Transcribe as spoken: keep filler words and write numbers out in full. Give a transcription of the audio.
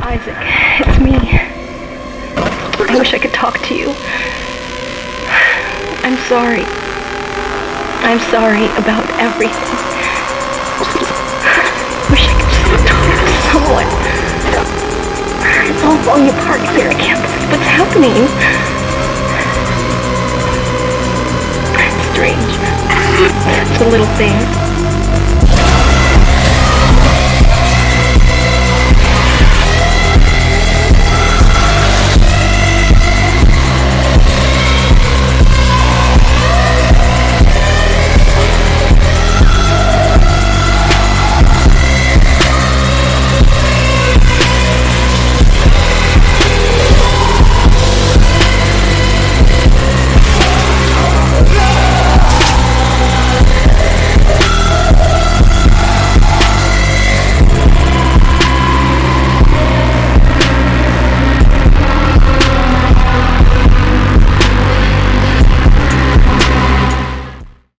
Isaac, it's me. I wish I could talk to you. I'm sorry. I'm sorry about everything. I wish I could just talk to someone. It's all falling apart here. I can't believe what's happening. It's strange. It's a little thing.